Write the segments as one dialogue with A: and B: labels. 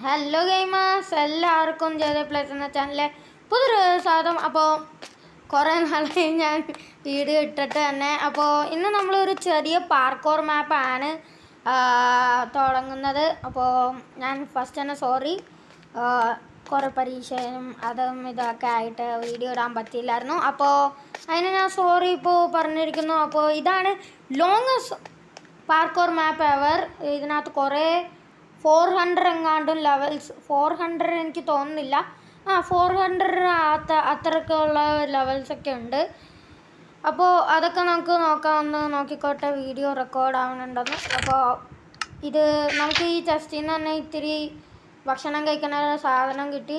A: Hello gamers, എല്ലാവർക്കും J plus എന്ന ചാനലിലെ പുതിയൊരു സ്വാഗതം. അപ്പോൾ കുറേ നാളായി ഞാൻ വീഡിയോ ഇട്ടിട്ട് തന്നെ. അപ്പോൾ ഇന്ന് നമ്മളൊരു ചെറിയ പാർക്കോർ മാപ്പാണ് തുടങ്ങുന്നത്. അപ്പോൾ ഞാൻ ഫസ്റ്റ് തന്നെ സോറി, കുറേ പരീക്ഷയും അതും ഇതൊക്കെ ആയിട്ട് വീഡിയോ ഇടാൻ പറ്റിയില്ലായിരുന്നു. അപ്പോൾ അതിന് ഞാൻ സോറി ഇപ്പോൾ പറഞ്ഞിരിക്കുന്നു. അപ്പോൾ ഇതാണ് ലോങ്ങസ്റ്റ് പാർക്കോർ മാപ്പ് എവർ. ഇതിനകത്ത് കുറേ 400 എങ്ങാണ്ടും ലെവൽസ്, 400 എനിക്ക് തോന്നുന്നില്ല, 400 അത്രയ്ക്കുള്ള ലെവൽസൊക്കെ ഉണ്ട്. അപ്പോൾ അതൊക്കെ നമുക്ക് നോക്കാമെന്ന് നോക്കിക്കോട്ടെ, വീഡിയോ റെക്കോർഡ് ആവുന്നുണ്ടെന്ന്. അപ്പോൾ ഇത് നമുക്ക് ഈ ചെസ്റ്റിൽ നിന്ന് തന്നെ ഇത്തിരി ഭക്ഷണം കഴിക്കുന്ന സാധനം കിട്ടി.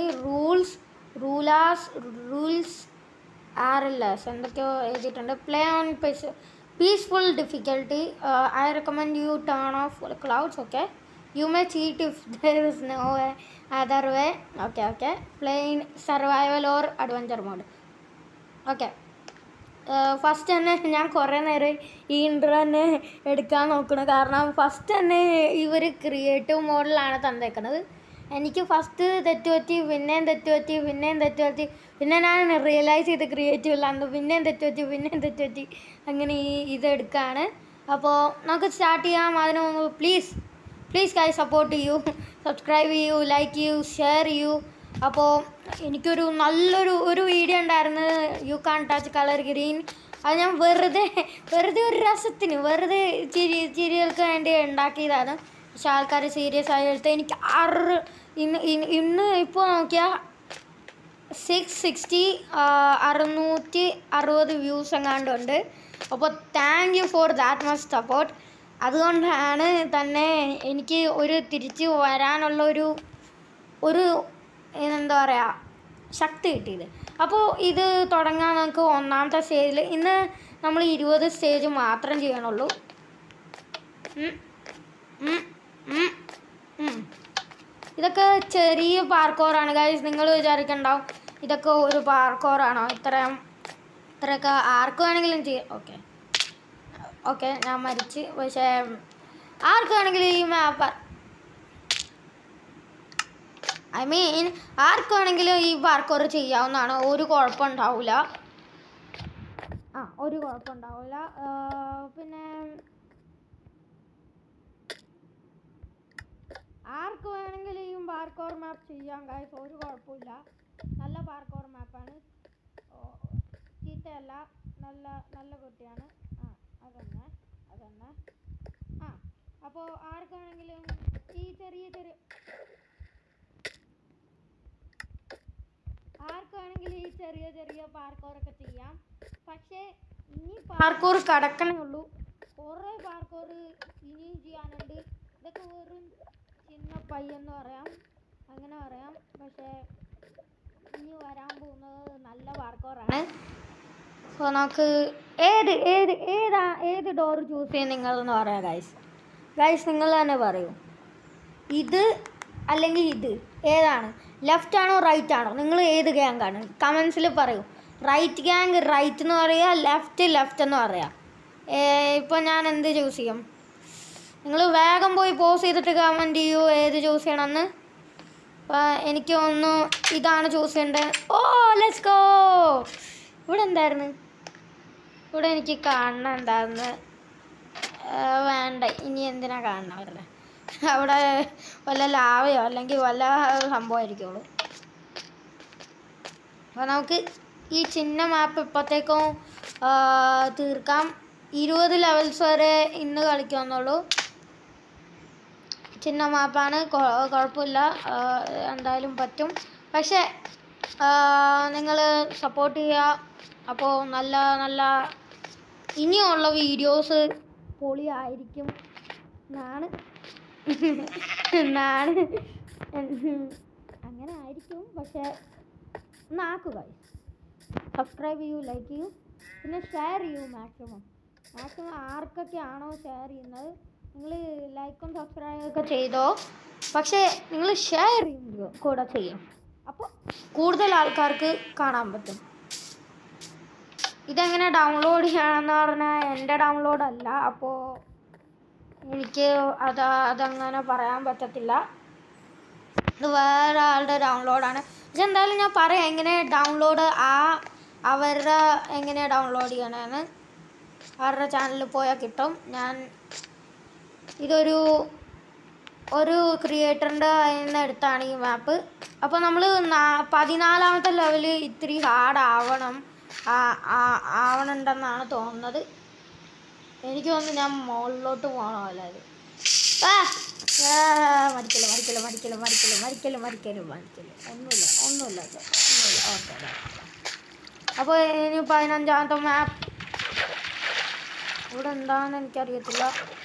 A: റൂൾസ് RLS എന്തൊക്കെയോ എഴുതിയിട്ടുണ്ട്. Play on peaceful difficulty. I recommend you turn off clouds. Okay, you may cheat if there is no other way. Okay, play in survival or adventure mode. Okay, first തന്നെ ഞാൻ കുറേ നേരം ഈ intro തന്നെ എടുക്കാൻ നോക്കണം. കാരണം ഫസ്റ്റ് തന്നെ ഇവർ ക്രിയേറ്റീവ് മോഡിലാണ് തന്നേക്കുന്നത്. എനിക്ക് ഫസ്റ്റ് തെറ്റുപറ്റി, പിന്നെയും തെറ്റുപറ്റി, പിന്നെ ഞാൻ റിയലൈസ് ചെയ്ത് ക്രിയേറ്റീവ് ഇല്ലാണ്ട് പിന്നെയും തെറ്റുപറ്റി അങ്ങനെ ഇതെടുക്കുകയാണ്. അപ്പോൾ നമുക്ക് സ്റ്റാർട്ട് ചെയ്യാം. അതിന് മുമ്പ് പ്ലീസ് ഗൈസ് സപ്പോർട്ട് ചെയ്യൂ, സബ്സ്ക്രൈബ് ചെയ്യൂ, ലൈക്ക് ചെയ്യൂ, ഷെയർ ചെയ്യൂ. അപ്പോൾ എനിക്കൊരു നല്ലൊരു വീഡിയോ ഉണ്ടായിരുന്നു, you can touch colour green. അത് ഞാൻ വെറുതെ ഒരു രസത്തിന് ചിരികൾക്ക് വേണ്ടി ഉണ്ടാക്കിയതാണ്. പക്ഷെ ആൾക്കാർ സീരിയസ് ആയി എടുത്ത്. എനിക്ക് ഇന്ന് ഇപ്പോൾ നോക്കിയാൽ 660 വ്യൂസ് എങ്ങാണ്ടുണ്ട്. അപ്പോൾ thank you for that much support. അതുകൊണ്ടാണ് തന്നെ എനിക്ക് തിരിച്ച് വരാനുള്ള ഒരു എന്താ പറയുക ശക്തി കിട്ടിയത്. അപ്പോൾ ഇത് തുടങ്ങാൻ നമുക്ക് ഒന്നാമത്തെ സ്റ്റേജിൽ ഇന്ന് നമ്മൾ 20 സ്റ്റേജ് മാത്രം ചെയ്യണുള്ളൂ. ഇതൊക്കെ ചെറിയ പാർക്കോറാണ് ഗൈസ്. നിങ്ങൾ വിചാരിക്കണ്ടാവും ഇതൊക്കെ ഒരു പാർക്കോറാണോ, ഇത്രയൊക്കെ ആർക്ക് വേണമെങ്കിലും ചെയ്യാം. ഓക്കെ ഞാൻ മരിച്ച്. പക്ഷേ ആർക്ക് വേണമെങ്കിലും ഈ മാപ്പ് ആർക്ക് വേണമെങ്കിലും ഈ പാർക്കോർ ചെയ്യാവുന്നതാണ്. ഒരു കുഴപ്പമുണ്ടാവില്ല. പിന്നെ ആർക്ക് വേണമെങ്കിലും ഈ പാർക്കോർ മാപ്പ് ചെയ്യാം ഗൈസ്, ഒരു കുഴപ്പമില്ല. നല്ല പാർക്കോർ മാപ്പാണ്, ചീത്തയല്ല, നല്ല കുട്ടിയാണ്. അതന്നെ. അപ്പോൾ ആർക്കാണെങ്കിലും ഈ ചെറിയ പാർക്കോറൊക്കെ ചെയ്യാം. പക്ഷേ ഇനി പാർക്കോർ കടക്കണേ ഉള്ളൂ. കുറേ പാർക്കോർ ഇനിയും ചെയ്യാനുണ്ട്. ഇതൊക്കെ വെറും ചിന്ന പയ്യെന്ന് പറയാം, അങ്ങനെ പറയാം. പക്ഷേ ഇനി വരാൻ പോകുന്നത് നല്ല പാർക്കോറാണ്. സോ നമുക്ക് ഏത് ഡോർ ചൂസ് ചെയ്യും നിങ്ങളെന്ന് പറയാം ഗൈസ് നിങ്ങൾ തന്നെ പറയൂ. ഇത് അല്ലെങ്കിൽ ഇത് ഏതാണ്, ലെഫ്റ്റ് ആണോ റൈറ്റ് ആണോ? നിങ്ങൾ ഏത് ഗ്യാങ്ങാണ് കമൻസിൽ പറയൂ. റൈറ്റ് ഗ്യാങ് റൈറ്റ് എന്ന് പറയുക, ലെഫ്റ്റ് എന്ന് പറയാം. ഇപ്പോൾ ഞാൻ എന്ത് ചൂസ് ചെയ്യും? നിങ്ങൾ വേഗം പോയി പോസ് ചെയ്തിട്ട് കമൻറ്റ് ചെയ്യൂ ഏത് ചൂസ് ചെയ്യണമെന്ന്. എനിക്ക് ഒന്ന് ഇതാണ് ചൂസ് ചെയ്യേണ്ടത്. Let's go. ഇവിടെ എന്തായിരുന്നു? ഇവിടെ എനിക്ക് കാണണം എന്തായിരുന്നു? വേണ്ട, ഇനി എന്തിനാ കാണണം അവരുടെ? അവിടെ വല്ല ലാവയോ അല്ലെങ്കിൽ വല്ല സംഭവമായിരിക്കുള്ളൂ. അപ്പോൾ നമുക്ക് ഈ ചിന്ന മാപ്പ് ഇപ്പോഴത്തേക്കും തീർക്കാം. 20 ലെവൽസ് വരെ ഇന്ന് കളിക്കാമെന്നുള്ളൂ. ചിന്ന മാപ്പാണ്, കുഴപ്പമില്ല, എന്തായാലും പറ്റും. പക്ഷേ നിങ്ങൾ സപ്പോർട്ട് ചെയ്യുക. അപ്പോൾ നല്ല ഇനിയുള്ള വീഡിയോസ് പൊളിയായിരിക്കും എന്നാണ് അങ്ങനെ ആയിരിക്കും. പക്ഷേ നാക്കുക, സബ്സ്ക്രൈബ് ചെയ്യൂ, ലൈക്ക് ചെയ്യൂ, പിന്നെ ഷെയർ ചെയ്യൂ. മാക്സിമം ആർക്കൊക്കെയാണോ ഷെയർ ചെയ്യുന്നത് നിങ്ങൾ ലൈക്കും സബ്സ്ക്രൈബൊക്കെ ചെയ്തോ. പക്ഷേ നിങ്ങൾ ഷെയർ ചെയ്യുമ്പോൾ കൂടെ ചെയ്യും. അപ്പോൾ കൂടുതൽ ആൾക്കാർക്ക് കാണാൻ പറ്റും. ഇതെങ്ങനെ ഡൗൺലോഡ് ചെയ്യണമെന്ന് പറഞ്ഞാൽ എൻ്റെ ഡൗൺലോഡ് അല്ല. അപ്പോൾ എനിക്ക് അതങ്ങനെ പറയാൻ പറ്റത്തില്ല. ഇത് വേറെ ആളുടെ ഡൗൺലോഡാണ്. പക്ഷെ എന്തായാലും ഞാൻ പറയാം എങ്ങനെ ഡൗൺലോഡ് അവരുടെ എങ്ങനെ ഡൗൺലോഡ് ചെയ്യണമെന്ന്. അവരുടെ ചാനലിൽ പോയാൽ കിട്ടും. ഞാൻ ഇതൊരു ക്രിയേറ്ററിൻ്റെ കയ്യിൽ നിന്ന് എടുത്താണ് ഈ മാപ്പ്. അപ്പോൾ നമ്മൾ 14ാമത്തെ ലെവല് ഇത്തിരി ഹാർഡ് ആവണുണ്ടെന്നാണ് തോന്നുന്നത്. എനിക്ക് തോന്നുന്നു ഞാൻ മുകളിലോട്ട് പോകണമല്ലോ. അത് മരിക്കല് ഒന്നുമില്ല. ഓക്കെ. അപ്പോൾ ഇനി 15ാമത്തെ മാപ്പ് ഇവിടെ എന്താണെന്ന് എനിക്കറിയത്തില്ല.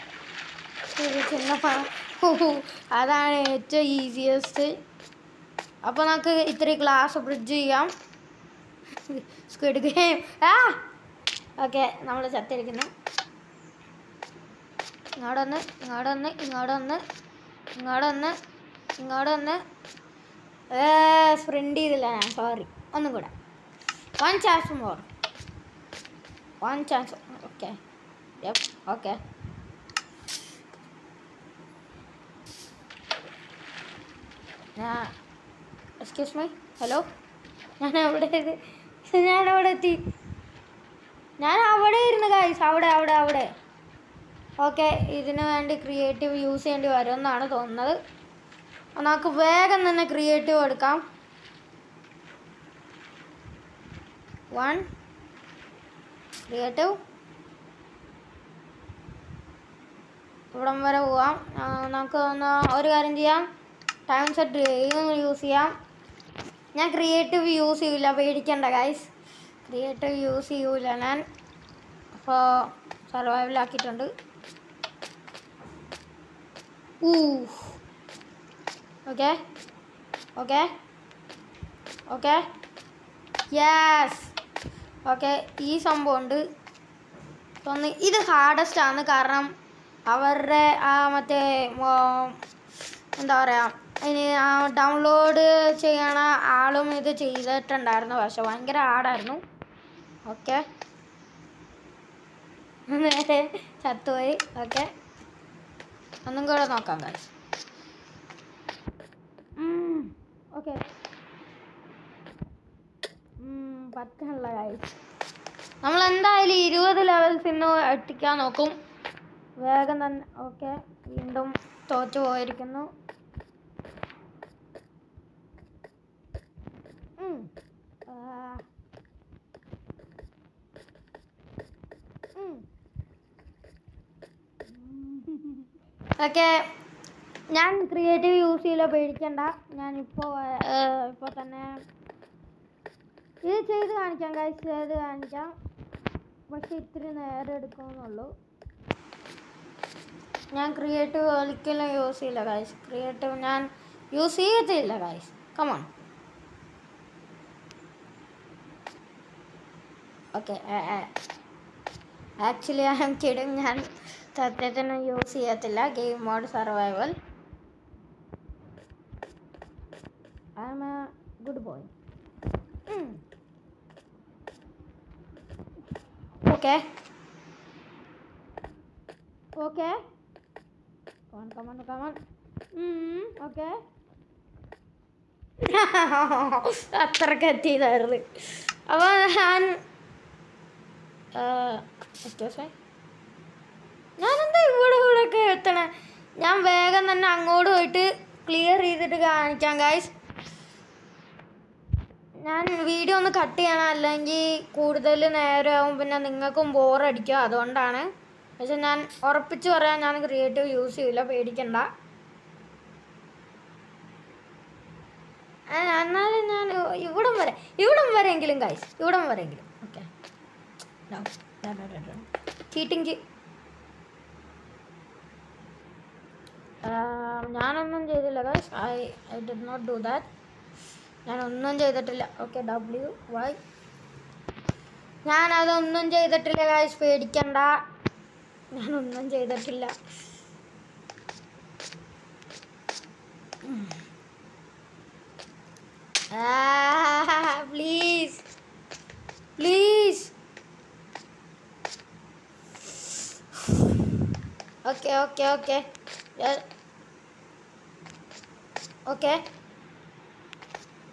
A: അതാണ് ഏറ്റവും ഈസിയസ്റ്റ്. അപ്പോൾ നമുക്ക് ഇത്തിരി ഗ്ലാസ് ബ്രിഡ്ജ് ചെയ്യാം. Squid game. ഓക്കെ, നമ്മൾ ചത്തിരിക്കുന്നു. ഇങ്ങോട്ടൊന്ന് സ്പ്രിൻ്റ് ചെയ്തില്ല ഞാൻ, സോറി. ഒന്നും കൂടെ. 1 chance more. Okay. Okay. Excuse me. Hello, ഞാൻ അവിടെ എത്തി. ഞാൻ അവിടെ ഇരുന്ന് ഗൈസ്. അവിടെ. ഓക്കെ, ഇതിന് വേണ്ടി ക്രിയേറ്റീവ് യൂസ് ചെയ്യേണ്ടി വരുമെന്നാണ് തോന്നുന്നത്. നമുക്ക് വേഗം തന്നെ ക്രിയേറ്റീവ് എടുക്കാം. 1 ക്രിയേറ്റീവ്. ഇവിടം വരെ പോവാം. നമുക്ക് ഒരു കാര്യം ചെയ്യാം. ടൈം സെറ്റ് യൂസ് ചെയ്യാം. ഞാൻ ക്രിയേറ്റീവ് യൂസ് ചെയ്യില്ല, പേടിക്കണ്ട ഗൈസ്. ക്രിയേറ്റീവ് യൂസ് ചെയ്യൂല ഞാൻ. അപ്പോൾ സർവൈവലാക്കിയിട്ടുണ്ട്. ഓക്കെ. യെസ്. ഓക്കെ, ഈ സംഭവം ഉണ്ട്. ഇത് ഹാർഡസ്റ്റ് ആണ്. കാരണം അവരുടെ മറ്റേ എന്താ പറയുക, ഇനി ഡൗൺലോഡ് ചെയ്യണ ആളും ഇത് ചെയ്തിട്ടുണ്ടായിരുന്നു. പക്ഷെ ഭയങ്കര ഹാർഡായിരുന്നു. ഓക്കെ, നേരെ ചത്തുപോയി. ഓക്കെ, ഒന്നും കൂടെ നോക്കാം ഗൈസ്. ഓക്കെ, പറ്റില്ല ഗൈസ്. നമ്മളെന്തായാലും 20 ലെവൽസ് ഇന്ന് എത്തിക്കാൻ നോക്കും വേഗം തന്നെ. ഓക്കെ, വീണ്ടും തോറ്റു പോയിരിക്കുന്നു. ഓക്കെ, ഞാൻ ക്രിയേറ്റീവ് യൂസ് ചെയ്യില്ല, പേടിക്കണ്ട. ഞാനിപ്പോൾ തന്നെ ഇത് ചെയ്ത് കാണിക്കാം ഗൈസ്, ചെയ്ത് കാണിക്കാം. പക്ഷെ ഇത്തിരി നേരം എടുക്കുമെന്നുള്ളൂ. ഞാൻ ക്രിയേറ്റീവ് ഒരിക്കലും യൂസ് ചെയ്യില്ല ഗൈസ്. ക്രിയേറ്റീവ് ഞാൻ യൂസ് ചെയ്യത്തില്ല guys. Come on. Okay, actually I am kidding. ഞാൻ സത്യത്തിന് യൂസ് ചെയ്യത്തില്ല game mode survival. I am a good boy. Okay. Okay, come on. Okay, അത്രയ്ക്ക് എത്തിയതായിരുന്നു. അപ്പോൾ ഞാനെന്താ ഇവിടെയൊക്കെ എത്തണേ. ഞാൻ വേഗം തന്നെ അങ്ങോട്ട് പോയിട്ട് ക്ലിയർ ചെയ്തിട്ട് കാണിക്കാം ഗൈസ്. ഞാൻ വീഡിയോ ഒന്ന് കട്ട് ചെയ്യണം, അല്ലെങ്കിൽ കൂടുതൽ നേരമാവും, പിന്നെ നിങ്ങൾക്കും ബോറടിക്കും. അതുകൊണ്ടാണ്. പക്ഷെ ഞാൻ ഉറപ്പിച്ച് പറയാം, ഞാൻ ക്രിയേറ്റീവ് യൂസ് ചെയ്യില്ല, പേടിക്കണ്ട. എന്നാലും ഞാൻ ഇവിടം വരെയെങ്കിലും ഗൈസ്, ഇവിടം വരെയെങ്കിലും. Okay, cheating. ഞാനൊന്നും ചെയ്തില്ല guys. I did not do that. ഞാനൊന്നും ചെയ്തിട്ടില്ല. Okay, WY. ഞാനതൊന്നും ചെയ്തിട്ടില്ല ഗൈസ്, പേടിക്കണ്ട. ഞാനൊന്നും ചെയ്തിട്ടില്ല. പ്ലീസ്. ഓക്കെ.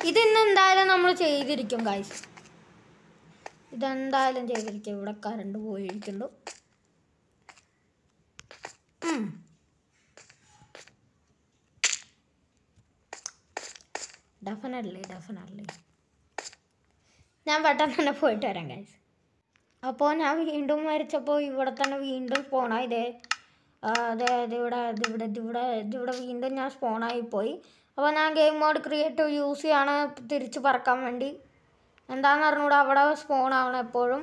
A: ഇതിന്ന് എന്തായാലും നമ്മൾ ചെയ്തിരിക്കും ഗൈസ്. ഇതെന്തായാലും ചെയ്തിരിക്കും. ഇവിടെ കറണ്ട് പോയിരിക്കുന്നു. ഡെഫിനറ്റ്ലി ഞാൻ പെട്ടെന്ന് തന്നെ പോയിട്ട് വരാം ഗൈസ്. അപ്പോൾ ഞാൻ വീണ്ടും മരിച്ചപ്പോൾ ഇവിടെ തന്നെ വീണ്ടും സ്പോണായി. ഇവിടെ വീണ്ടും ഞാൻ സ്പോണായിപ്പോയി. അപ്പോൾ ഞാൻ ഗെയിം മോഡ് ക്രിയേറ്റീവ് യൂസ് ചെയ്യാണ് തിരിച്ച് പറക്കാൻ വേണ്ടി. എന്താണെന്ന് അറിഞ്ഞൂടെ, അവിടെ സ്പോൺ ആവണം എപ്പോഴും.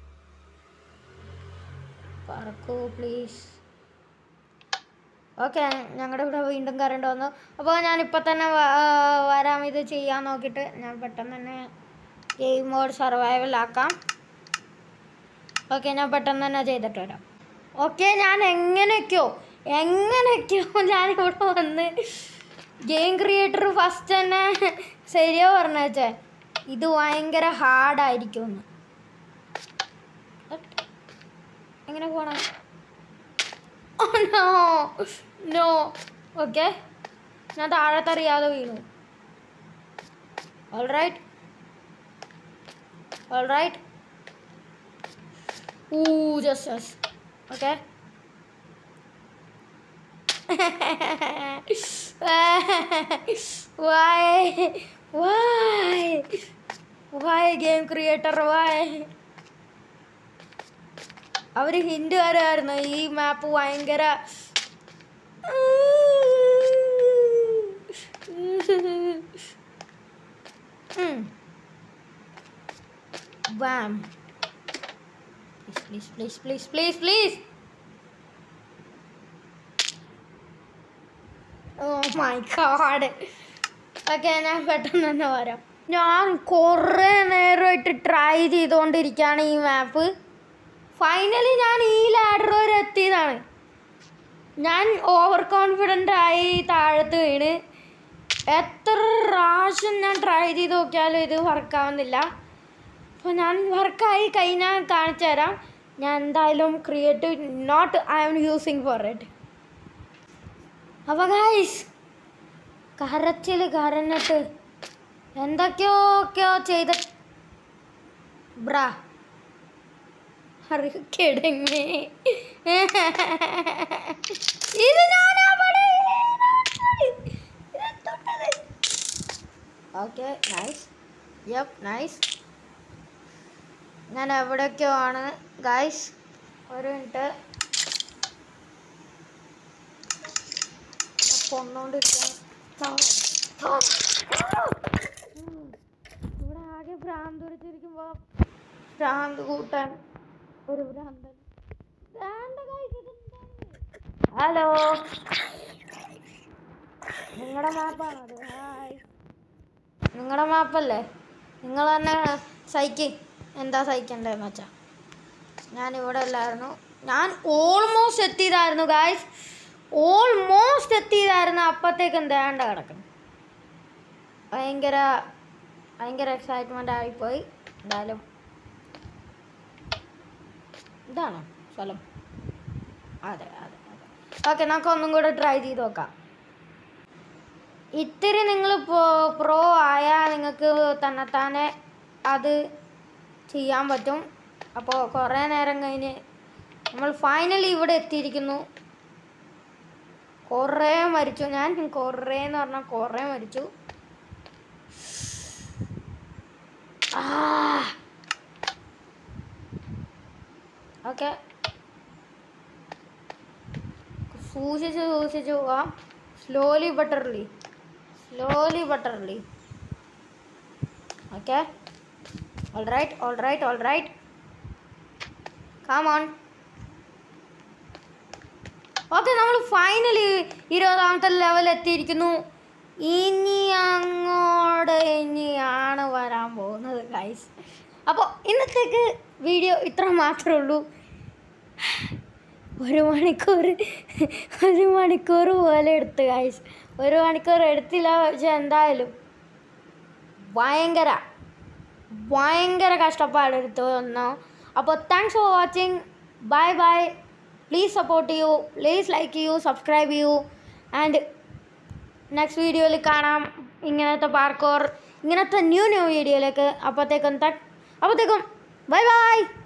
A: പറക്കൂ പ്ലീസ്. ഓക്കെ, ഞങ്ങളുടെ ഇവിടെ വീണ്ടും കറണ്ട് വന്നു. അപ്പോൾ ഞാനിപ്പോൾ തന്നെ വരാം ഇത് ചെയ്യാൻ നോക്കിയിട്ട്. ഞാൻ പെട്ടെന്ന് തന്നെ ഗെയിം മോഡ് സർവൈവൽ ആക്കാം. ഓക്കെ, ഞാൻ പെട്ടെന്ന് തന്നെ ചെയ്തിട്ട് വരാം. ഓക്കെ, ഞാൻ എങ്ങനെയൊക്കെയോ ഞാനിവിടെ വന്ന് ഗെയിം ക്രിയേറ്റർ ഫസ്റ്റ് തന്നെ ശരിയോ പറഞ്ഞു വെച്ചേ ഇത് ഭയങ്കര ഹാർഡായിരിക്കുമെന്ന്. എങ്ങനെ പോണം? നോ. ഓക്കെ, ഞാൻ താഴത്തറിയാതെ വീണു. Alright. Just. Okay. Why game creator? Why? അവർ ഹിന്റ് വരായിരുന്നു ഈ മാപ്പ് ഭയങ്കര Bam. Please. Oh my god. Okay, ഞാൻ പെട്ടെന്ന് തന്നെ വരാം. ഞാൻ കുറേ നേരമായിട്ട് ട്രൈ ചെയ്തുകൊണ്ടിരിക്കുകയാണ് ഈ മാപ്പ്. ഫൈനലി ഞാൻ ഈ ലാഡർ വരെ എത്തിയതാണ്. ഞാൻ ഓവർ കോൺഫിഡൻ്റ് ആയി താഴത്ത് വീണ്. എത്ര പ്രാവശ്യം ഞാൻ ട്രൈ ചെയ്ത് നോക്കിയാലും ഇത് വർക്കാവുന്നില്ല. അപ്പോൾ ഞാൻ വർക്കായി കഴിഞ്ഞാൽ കാണിച്ചു തരാം. ഞാൻ എന്തായാലും creative not I am using for it. അപ്പോൾ ഗൈസ് കരഞ്ഞിട്ട് എന്തൊക്കെയോ ചെയ്ത് ബ്രാ കിടങ്ങി ഇത് ഓക്കെ നൈസ്. ഞാൻ എവിടെയൊക്കെയോ ആണ് ഗൈസ്. ഒരു മിനിറ്റ് കൊന്നോണ്ടിരിക്കാൻ. ഇവിടെ ആകെ ഭ്രാന്ത് പിടിച്ചിരിക്കുമ്പോൾ ഭ്രാന്ത് കൂട്ടാൻ ഒരു ഭ്രാന്തൻ. ഹലോ, നിങ്ങളുടെ മാപ്പാണത്? ഹായ്, നിങ്ങളുടെ മാപ്പല്ലേ? നിങ്ങൾ തന്നെ എന്താ സഹിക്കണ്ടേന്ന് വെച്ചാൽ. ഞാനിവിടെ അല്ലായിരുന്നു. ഞാൻ ഓൾമോസ്റ്റ് എത്തിയതായിരുന്നു ഗായ്സ്. അപ്പോഴത്തേക്ക് എന്താണ്ട് കിടക്കണം. ഭയങ്കര എക്സൈറ്റ്മെൻ്റ് ആയിപ്പോയി. എന്തായാലും ഇതാണോ സ്ഥലം? അതെ. ഓക്കെ, നമുക്ക് ഒന്നും കൂടെ ട്രൈ ചെയ്ത് നോക്കാം. ഇത്തിരി നിങ്ങൾ പ്രോ ആയാൽ നിങ്ങൾക്ക് തന്നെത്താനെ അത് ചെയ്യാൻ പറ്റും. അപ്പോൾ കുറേ നേരം കഴിഞ്ഞ് നമ്മൾ ഫൈനലി ഇവിടെ എത്തിയിരിക്കുന്നു. കുറേ മരിച്ചു ഞാൻ. കുറേ മരിച്ചു. ഓക്കെ, സൂക്ഷിച്ച് പോവാം. സ്ലോലി ബട്ടർലി. Okay, all right. Come on. Okay, നമ്മൾ ഫൈനലി 20ാമത്തെ ലെവൽ എത്തിയിരിക്കുന്നു. ഇനിയാണ് വരാൻ പോകുന്നത് ഗൈസ്. അപ്പോൾ ഇന്നത്തേക്ക് വീഡിയോ ഇത്ര മാത്രമേ ഉള്ളൂ. ഒരു മണിക്കൂർ പോലെ എടുത്ത് ഗൈസ്. 1 മണിക്കൂർ എടുത്തില്ല, പക്ഷെ എന്തായാലും ഭയങ്കര കഷ്ടപ്പാടെടുത്തു വന്നു. അപ്പോൾ thanks for watching. Bye. Please support ചെയ്യൂ, പ്ലീസ് ലൈക്ക് ചെയ്യൂ, സബ്സ്ക്രൈബ് ചെയ്യൂ. ആൻഡ് നെക്സ്റ്റ് വീഡിയോയിൽ കാണാം ഇങ്ങനത്തെ പാർക്കോർ ഇങ്ങനത്തെ ന്യൂ വീഡിയോയിലേക്ക്. അപ്പോഴത്തേക്കും ബൈ ബൈ.